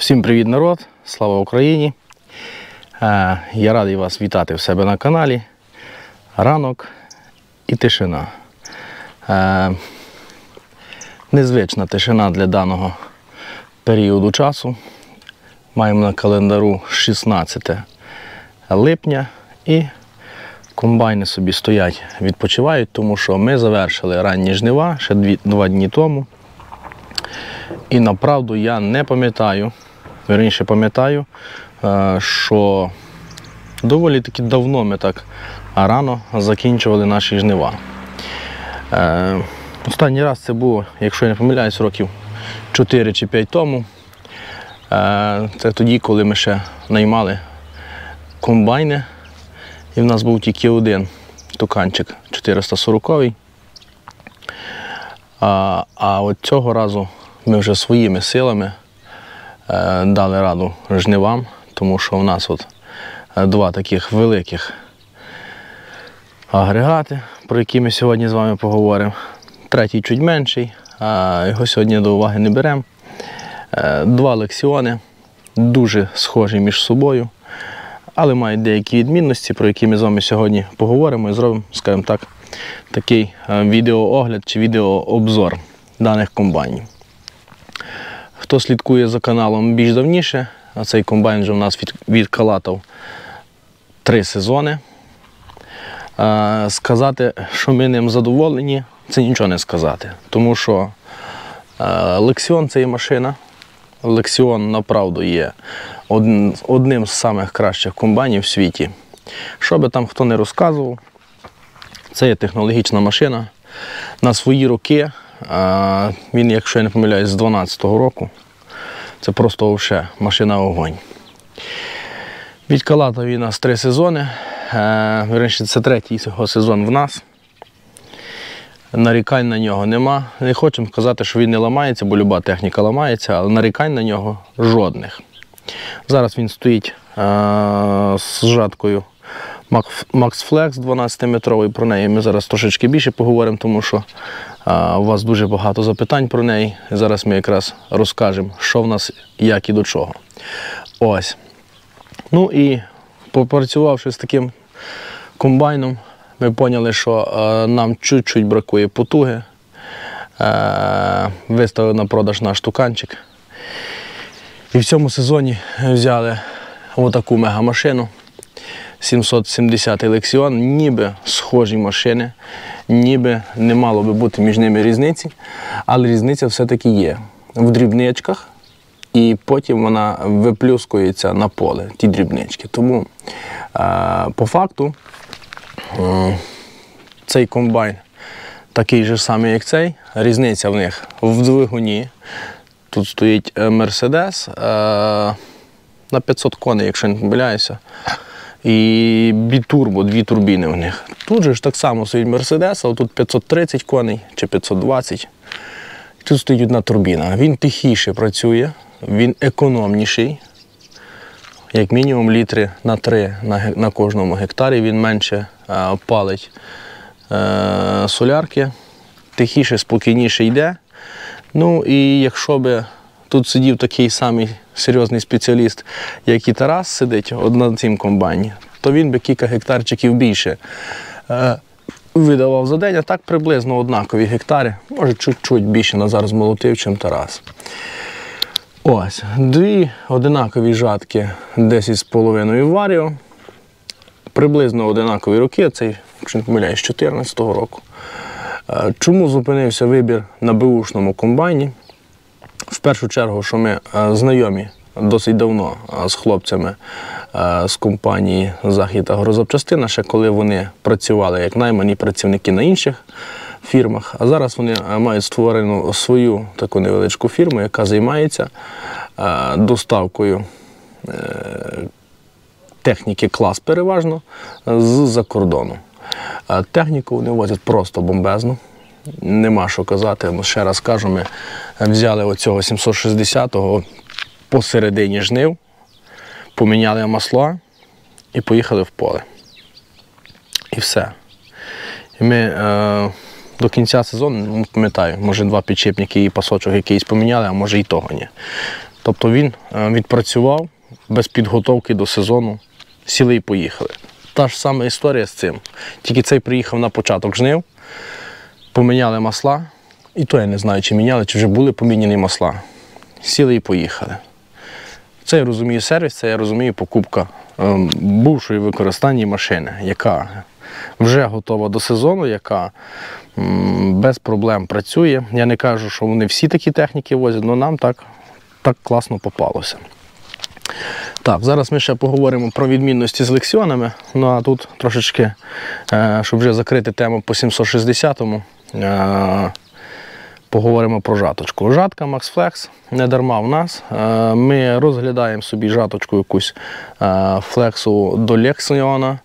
Всім привіт, народ! Слава Україні! Я радий вас вітати в себе на каналі. Ранок і тишина. Незвична тишина для даного періоду часу. Маємо на календару 16 липня і комбайни собі стоять, відпочивають, тому що ми завершили ранні жнива ще 2 дні тому. І направду я не пам'ятаю, вірніше пам'ятаю, що доволі таки давно ми так рано закінчували наші жнива. Останній раз це було, якщо я не помиляюсь, років 4 чи 5 тому. Це тоді, коли ми ще наймали комбайни, і в нас був тільки один туканчик 440-й. А от цього разу ми вже своїми силами дали раду жнивам, тому що в нас от 2 таких великих агрегати, про які ми сьогодні з вами поговоримо. Третій чуть менший, а його сьогодні до уваги не беремо. 2 лексіони, дуже схожі між собою, але мають деякі відмінності, про які ми з вами сьогодні поговоримо і зробимо, скажімо так, такий відеоогляд чи відеообзор даних комбайнів. Хто слідкує за каналом більш давніше, а цей комбайн вже у нас відкалатав 3 сезони. Сказати, що ми ним задоволені, це нічого не сказати. Тому що Лексіон – це є машина. Лексіон, направду, є одним з самих кращих комбайнів в світі. Що би там хто не розказував, це є технологічна машина. На свої роки, він, якщо я не помиляюсь, з 12-го року, це просто вовше машина-огонь. Відкалатав він у нас 3 сезони, вірніше, це 3-й його сезон в нас. Нарікань на нього нема. Не хочемо сказати, що він не ламається, бо люба техніка ламається, але нарікань на нього жодних. Зараз він стоїть з жаткою MaxFlex 12-метровий, про неї ми зараз трошечки більше поговоримо, тому що у вас дуже багато запитань про неї. Зараз ми якраз розкажемо, що в нас, як і до чого. Ось. Ну і попрацювавши з таким комбайном, ми зрозуміли, що нам чуть-чуть бракує потуги. Виставили на продаж наш туканчик. І в цьому сезоні взяли отаку мегамашину. 770-й Лексіон, ніби схожі машини, ніби не мало би бути між ними різниці, але різниця все-таки є в дрібничках, і потім вона виплюскується на поле, ті дрібнички. Тому по факту цей комбайн такий же самий, як цей, різниця в них в двигуні. Тут стоїть Мерседес на 500 коней, якщо не помиляюся. І бітурбо, 2 турбіни в них. Тут же ж так само стоїть Мерседес, а тут 530 коней чи 520. Тут стоїть одна турбіна. Він тихіше працює, він економніший. Як мінімум літри на 3 на кожному гектарі, він менше палить солярки, тихіше, спокійніше йде. Ну і якщо би тут сидів такий самий серйозний спеціаліст, як і Тарас сидить на цім комбайні, то він би кілька гектарчиків більше видавав за день, а так приблизно однакові гектари, може чуть-чуть більше Назар змолотив, чим Тарас. Ось, 2 одинакові жатки 10,5 Варіо, приблизно одинакові роки, цей, якщо не помиляюсь, з 14-го року. Чому зупинився вибір на беушному комбайні? В першу чергу, що ми знайомі досить давно з хлопцями з компанії «Захід Агрозапчастина», ще коли вони працювали як наймані працівники на інших фірмах, а зараз вони мають створену свою таку невеличку фірму, яка займається доставкою техніки клас переважно з-за кордону. Техніку вони возять просто бомбезну. Нема що казати, ще раз кажу, ми взяли оцього 760-го посередині жнив, поміняли масло і поїхали в поле. І все. І ми до кінця сезону, не пам'ятаю, може 2 підшипники і пасочок якийсь поміняли, а може і того ні. Тобто він відпрацював без підготовки до сезону, сіли і поїхали. Та ж сама історія з цим. Тільки цей приїхав на початок жнив, поміняли масла, і то я не знаю, чи міняли, чи вже були поміняні масла. Сіли і поїхали. Це я розумію сервіс, це я розумію покупка бувшої використання машини, яка вже готова до сезону, яка без проблем працює. Я не кажу, що вони всі такі техніки возять, але нам так класно попалося. Так, зараз ми ще поговоримо про відмінності з лексіонами, ну а тут трошечки, щоб вже закрити тему по 760-му, поговоримо про жаточку. Жатка MaxFlex не дарма в нас. Ми розглядаємо собі жаточку якусь флексу до лексіона.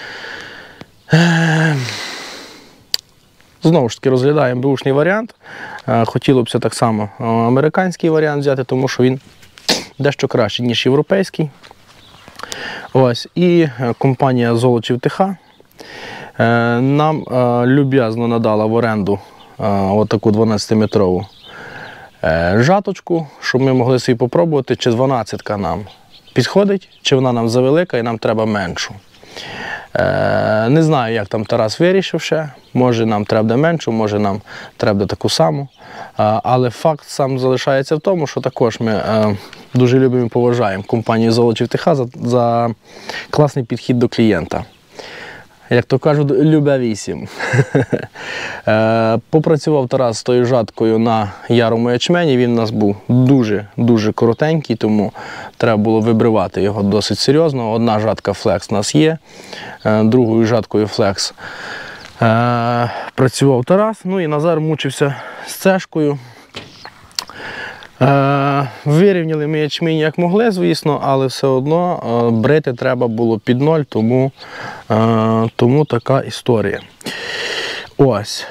Знову ж таки розглядаємо бушний варіант. Хотілося б так само американський варіант взяти, тому що він дещо кращий, ніж європейський. Ось. І компанія Золочів ТХ нам люб'язно надала в оренду отаку 12-метрову жаточку, щоб ми могли собі попробувати, чи 12-ка нам підходить, чи вона нам завелика і нам треба меншу. Не знаю, як там Тарас вирішив ще, може нам треба меншу, може нам треба таку саму, але факт сам залишається в тому, що також ми дуже любимо і поважаємо компанію Золочів ТХ за класний підхід до клієнта. Як то кажуть, любе 8. Попрацював Тарас з тою жаткою на ярому ячмені, він у нас був дуже коротенький, тому треба було вибривати його досить серйозно. Одна жатка Flex у нас є, другою жаткою Flex працював Тарас, ну і Назар мучився з цешкою. Вирівняли ми ячмінь як могли, звісно, але все одно брити треба було під 0, тому така історія. Ось.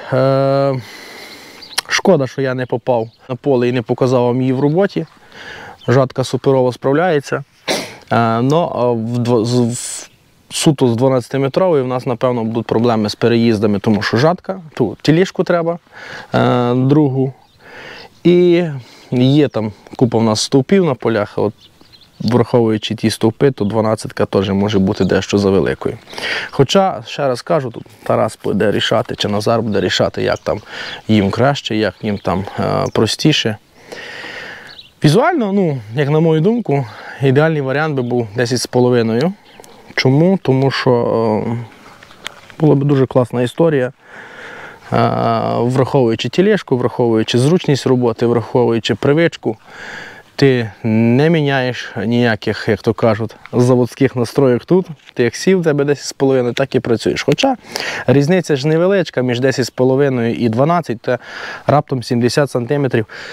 Шкода, що я не попав на поле і не показав вам її в роботі. Жатка суперово справляється. Но суто з 12-метрової в нас, напевно, будуть проблеми з переїздами, тому що жатка, тут тілішку треба, другу. І є там купа в нас стовпів на полях, от, враховуючи ті стовпи, то 12-ка теж може бути дещо завеликою. Хоча, ще раз кажу, тут Тарас буде рішати, чи Назар буде рішати, як там їм краще, як їм там простіше. Візуально, ну, як на мою думку, ідеальний варіант би був 10,5. Чому? Тому що була б дуже класна історія. Враховуючи тілешку, враховуючи зручність роботи, враховуючи привичку, ти не міняєш ніяких, як то кажуть, заводських настроїк тут. Ти як сів, в тебе 10,5, так і працюєш. Хоча різниця ж невеличка між 10,5 і 12, це раптом 70 см.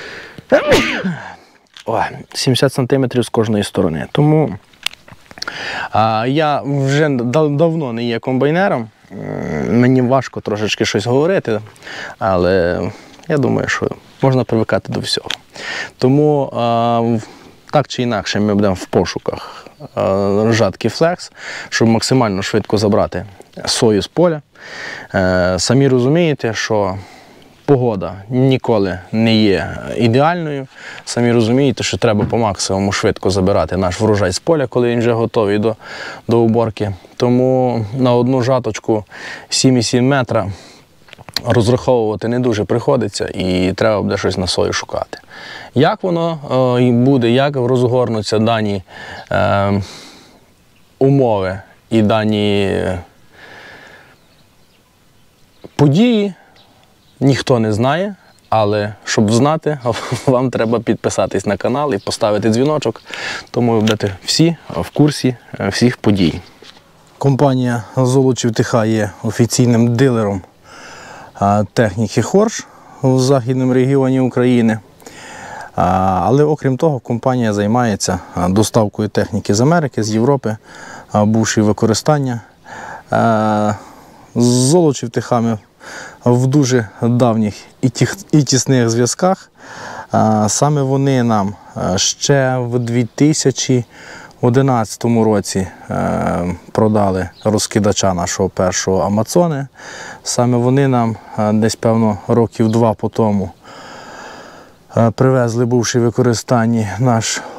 70 см з кожної сторони. Тому я вже давно не є комбайнером. Мені важко трошечки щось говорити, але я думаю, що можна привикати до всього. Тому так чи інакше ми будемо в пошуках жатки Flex, щоб максимально швидко забрати сою з поля. Самі розумієте, що погода ніколи не є ідеальною. Самі розумієте, що треба по максимуму швидко забирати наш врожай з поля, коли він вже готовий до уборки. Тому на одну жаточку 7,7 метра розраховувати не дуже приходиться і треба буде щось на сою шукати. Як воно буде, як розгорнуться дані умови і дані події, ніхто не знає, але щоб знати, вам треба підписатись на канал і поставити дзвіночок, тому ви будете всі в курсі всіх подій. Компанія Золочів ТХ є офіційним дилером техніки Хорш у західному регіоні України. Але окрім того, компанія займається доставкою техніки з Америки, з Європи, бувші використання. З Золочів ТХ ми в дуже давніх і тісних зв'язках. Саме вони нам ще в 2011 році продали розкидача нашого першого Амазони. Саме вони нам десь, певно, років 2 по тому привезли бувші використанні наш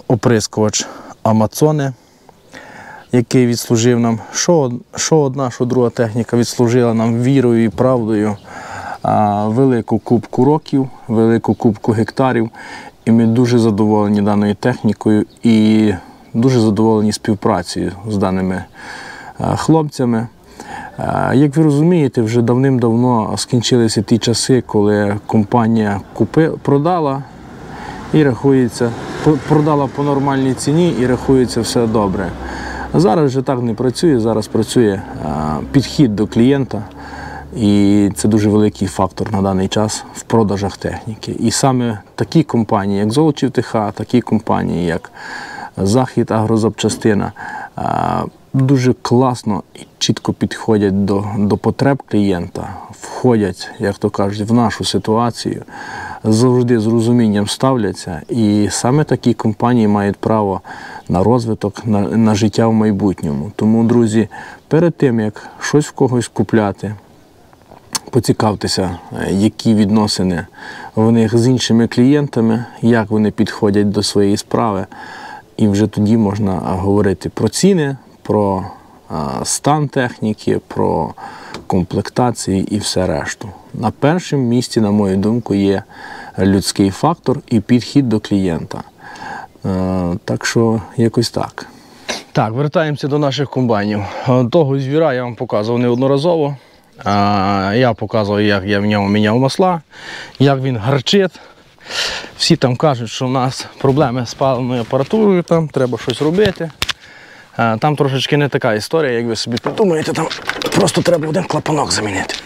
оприскувач Амазони, який відслужив нам, що одна, що друга техніка відслужила нам вірою і правдою велику кубку років, велику кубку гектарів. І ми дуже задоволені даною технікою і дуже задоволені співпрацею з даними хлопцями. Як ви розумієте, вже давним-давно скінчилися ті часи, коли компанія продала і рахується, продала по нормальній ціні і рахується все добре. Зараз вже так не працює, зараз працює підхід до клієнта. І це дуже великий фактор на даний час в продажах техніки. І саме такі компанії, як Золочів ТХ, такі компанії, як Захід Агрозапчастина, дуже класно і чітко підходять до потреб клієнта, входять, як то кажуть, в нашу ситуацію, завжди з розумінням ставляться. І саме такі компанії мають право на розвиток, на життя в майбутньому. Тому, друзі, перед тим, як щось в когось купляти, поцікавтеся, які відносини в них з іншими клієнтами, як вони підходять до своєї справи. І вже тоді можна говорити про ціни, про стан техніки, про комплектації і все решту. На першому місці, на мою думку, є людський фактор і підхід до клієнта. Так що якось так. Так, вертаємося до наших комбайнів. Того звіра я вам показував неодноразово. Я показував, як я в ньому міняв масла, як він гарчить. Всі там кажуть, що в нас проблеми з паливною апаратурою, там треба щось робити. Там трошечки не така історія, як ви собі подумаєте, там просто треба один клапанок замінити.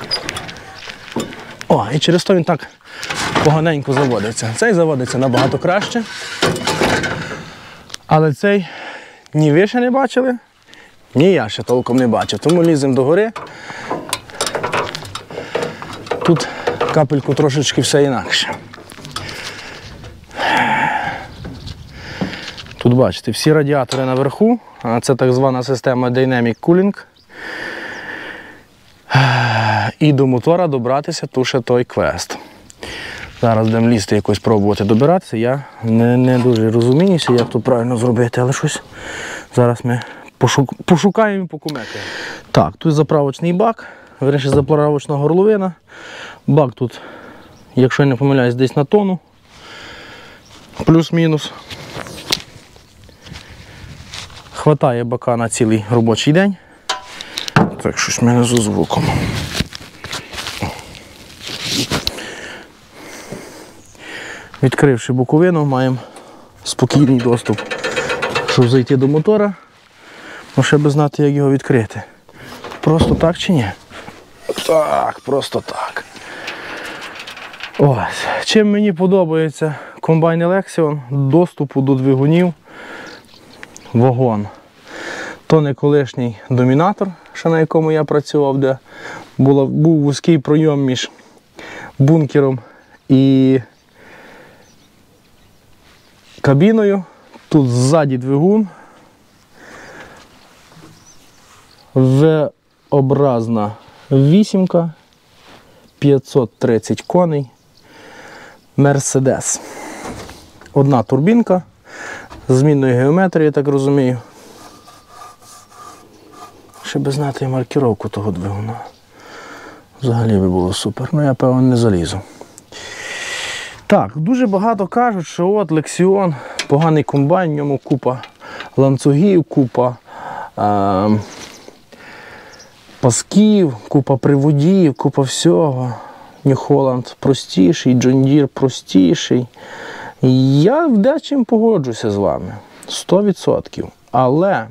О, і через то він так поганенько заводиться. Цей заводиться набагато краще, але цей ні ви ще не бачили, ні я ще толком не бачив. Тому ліземо догори. Тут капельку трошечки все інакше. Тут бачите, всі радіатори наверху, це так звана система Dynamic Cooling. І до мотора добратися тут ще той квест. Зараз будемо лізти якось пробувати добиратися. Я не дуже розуміюся, як тут правильно зробити, але щось зараз ми пошукаємо і покумекаємо. Так, тут заправочний бак, вірніше заправочна горловина. Бак тут, якщо я не помиляюсь, десь на тонну, плюс-мінус. Хватає бака на цілий робочий день. Так, щось в мене зі звуком. Відкривши боковину, маємо спокійний доступ, щоб зайти до мотора. Ну, ще би знати, як його відкрити. Просто так чи ні? Так, просто так. Ось. Чим мені подобається комбайн Lexion, доступу до двигунів, вагон. То не колишній домінатор, ще на якому я працював, де був вузький пройом між бункером і кабіною. Тут ззаді двигун. V-образна вісімка, 530 коней, Мерседес. Одна турбінка, з змінною геометрією, я так розумію. Ще би знати маркіровку того двигуна. Взагалі би було супер. Ну я, певно, не залізу. Так, дуже багато кажуть, що от Lexion, поганий комбайн, в ньому купа ланцюгів, купа пасків, купа приводів, купа всього. New Holland простіший, John Deere простіший. Я в дечим погоджуся з вами. 100%. Але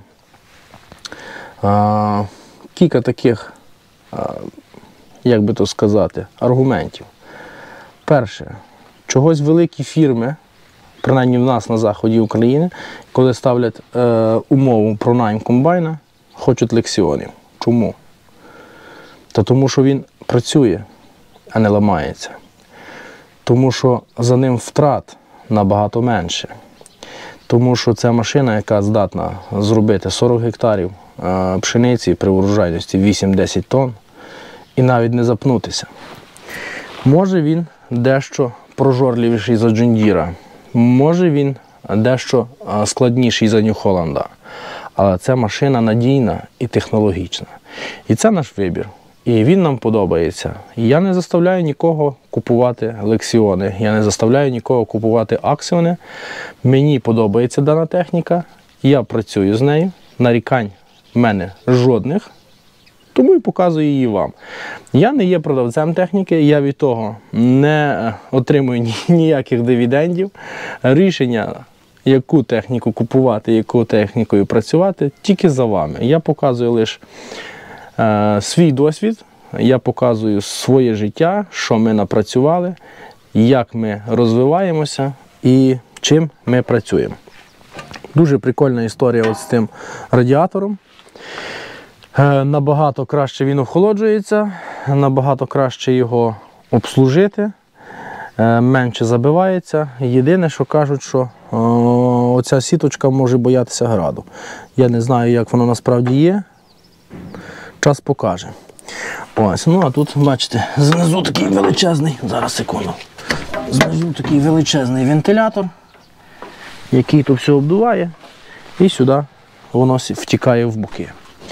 кілька таких, як би то сказати, аргументів. Перше, чогось великі фірми, принаймні в нас на заході України, коли ставлять умову про найм комбайна, хочуть Lexion. Чому? Та тому, що він працює, а не ламається. Тому що за ним втрат набагато менше. Тому що це машина, яка здатна зробити 40 гектарів пшениці при урожайності 8-10 тонн і навіть не запнутися. Може він дещо прожорливіший за John Deere, може він дещо складніший за Нью-Холланда. Але це машина надійна і технологічна. І це наш вибір. І він нам подобається. І я не заставляю нікого купувати лексіони, я не заставляю нікого купувати аксіони. Мені подобається дана техніка, я працюю з нею, нарікань в мене жодних, тому і показую її вам. Я не є продавцем техніки, я від того не отримую ніяких дивідендів. Рішення, яку техніку купувати, яку технікою працювати, тільки за вами. Я показую лише свій досвід, я показую своє життя, що ми напрацювали, як ми розвиваємося і чим ми працюємо. Дуже прикольна історія от з цим радіатором. Набагато краще він охолоджується, набагато краще його обслужити, менше забивається. Єдине, що кажуть, що оця сіточка може боятися граду. Я не знаю, як воно насправді є. Час покаже. Ось, ну а тут, бачите, знизу такий величезний, зараз секунду, знизу такий величезний вентилятор, який то все обдуває, і сюди воно втікає в боки.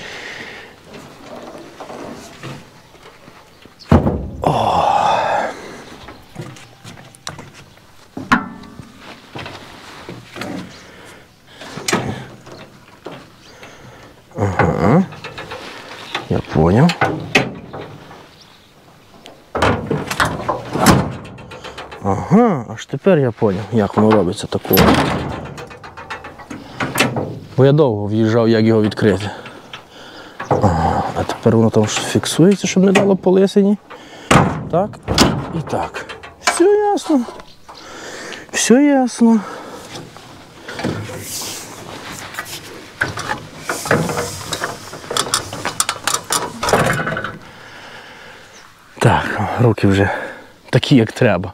Ага, я понял. Ага, аж тепер я зрозумів, як воно робиться такого. Бо я довго в'їжджав, як його відкрити. Ага, а тепер воно там фіксується, щоб не дало по лисині. Так і так. Все ясно. Все ясно. Так, руки вже такі, як треба.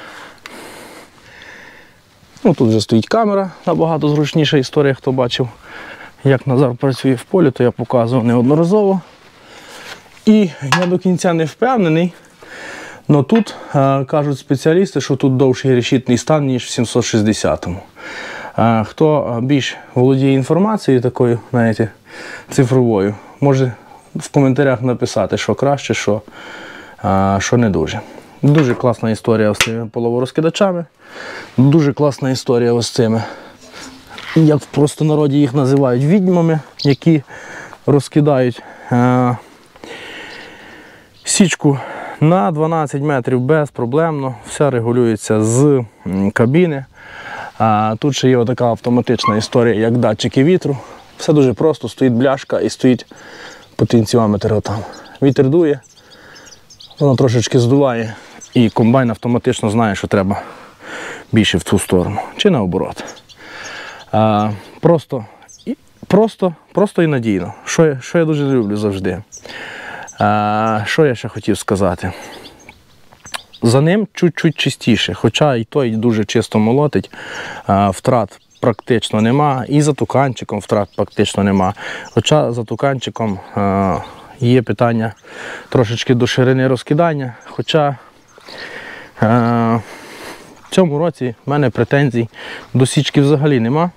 Ну, тут вже стоїть камера, набагато зручніша історія, хто бачив, як Назар працює в полі, то я показував неодноразово. І я до кінця не впевнений, але тут кажуть спеціалісти, що тут довший решітний стан, ніж в 760-му. Хто більш володіє інформацією такою, знаєте, цифровою, може в коментарях написати, що краще, що не дуже. Дуже класна історія з цими половорозкидачами. Дуже класна історія ось з цими, як в простонароді їх називають, відьмами, які розкидають січку на 12 метрів безпроблемно. Все регулюється з кабіни. Тут ще є така автоматична історія, як датчики вітру. Все дуже просто, стоїть бляшка і стоїть потенціометр отам. Вітер дує, воно трошечки здуває, і комбайн автоматично знає, що треба більше в ту сторону, чи наоборот. Просто і надійно. Що я дуже люблю завжди. Що я ще хотів сказати? За ним чуть-чуть чистіше, хоча і той дуже чисто молотить, втрат практично нема, і за туканчиком втрат практично нема. Хоча за туканчиком є питання трошечки до ширини розкидання, хоча в цьому році в мене претензій до січки взагалі нема.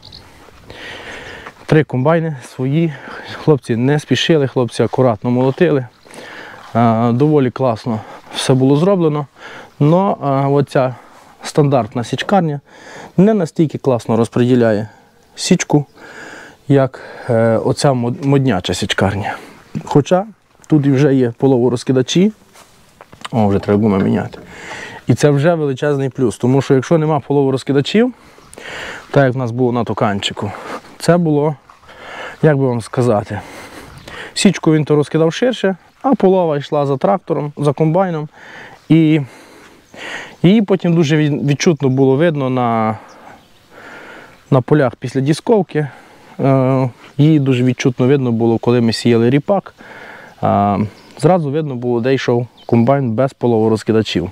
3 комбайни свої, хлопці не спішили, хлопці акуратно молотили. Доволі класно все було зроблено, але оця стандартна січкарня не настільки класно розподіляє січку, як оця модняча січкарня. Хоча тут вже є половорозкидачі, вже треба гуми міняти. І це вже величезний плюс, тому що якщо нема половорозкидачів, так як в нас було на токанчику, це було, як би вам сказати, січку він то розкидав ширше, а полова йшла за трактором, за комбайном. І її потім дуже відчутно було видно на полях після дісковки. Її дуже відчутно видно було, коли ми сіяли ріпак. Зразу видно було, де йшов комбайн без половорозкидачів.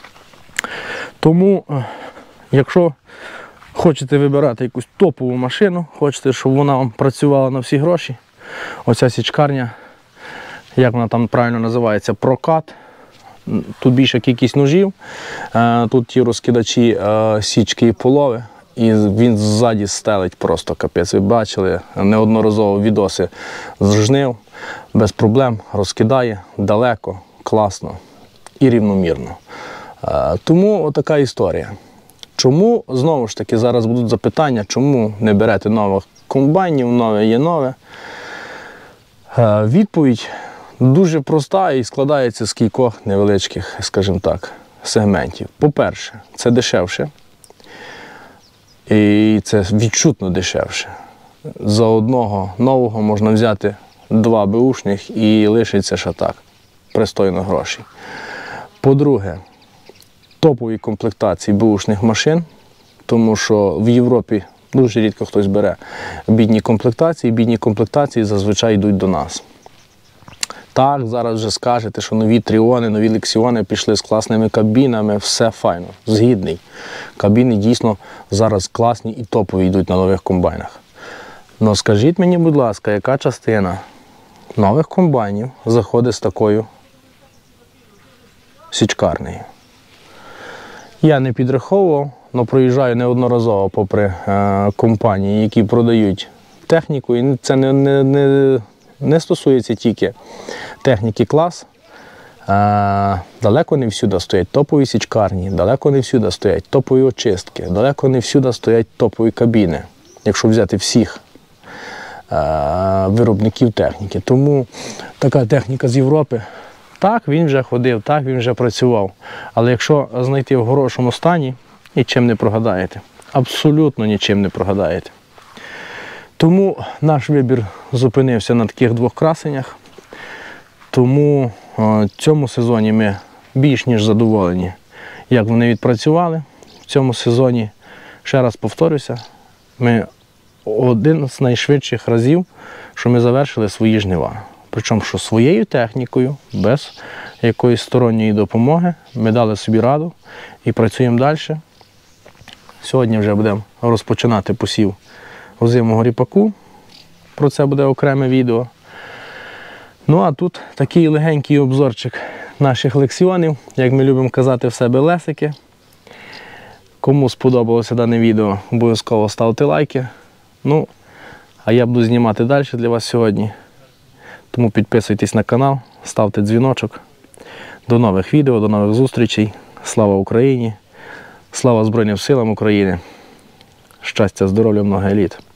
Тому, якщо хочете вибирати якусь топову машину, хочете, щоб вона вам працювала на всі гроші, оця січкарня, як вона там правильно називається, прокат. Тут більша кількість ножів, тут ті розкидачі січки і полови. і він ззаді стелить просто капець. Ви бачили неодноразово відоси з жнив, без проблем, розкидає далеко, класно і рівномірно. Тому отака історія. Чому, знову ж таки, зараз будуть запитання, чому не берете нових комбайнів, нове є нове? Відповідь дуже проста і складається з кількох невеличких, скажімо так, сегментів. По-перше, це дешевше. І це відчутно дешевше. За одного нового можна взяти 2 беушних і лишиться ще так, пристойно грошей. По-друге, топові комплектації беушних машин, тому що в Європі дуже рідко хтось бере бідні комплектації зазвичай йдуть до нас. Так, зараз вже скажете, що нові Тріони, нові Лексіони пішли з класними кабінами, все файно, згідний. Кабіни дійсно зараз класні і топові йдуть на нових комбайнах. Но скажіть мені, будь ласка, яка частина нових комбайнів заходить з такою січкарнею? Я не підраховував, але проїжджаю неодноразово попри компанії, які продають техніку, і це не стосується тільки техніки клас. Далеко не всюди стоять топові січкарні, далеко не всюди стоять топові очистки, далеко не всюди стоять топові кабіни, якщо взяти всіх виробників техніки. Тому така техніка з Європи, так, він вже ходив, так, він вже працював. Але якщо знайти в хорошому стані, нічим не прогадаєте. Абсолютно нічим не прогадаєте. Тому наш вибір зупинився на таких 2 красенях. Тому в цьому сезоні ми більш ніж задоволені, як вони відпрацювали. В цьому сезоні, ще раз повторюся, ми один з найшвидших разів, що ми завершили свої жнива. Причому, що своєю технікою, без якоїсь сторонньої допомоги, ми дали собі раду і працюємо далі. Сьогодні вже будемо розпочинати посів озимого ріпаку. Про це буде окреме відео. Ну а тут такий легенький обзорчик наших лексіонів, як ми любимо казати в себе, лесики. Кому сподобалося дане відео, обов'язково ставте лайки. Ну, а я буду знімати далі для вас сьогодні. Тому підписуйтесь на канал, ставте дзвіночок. До нових відео, до нових зустрічей. Слава Україні! Слава Збройним силам України! Щастя, здоров'я, много літ!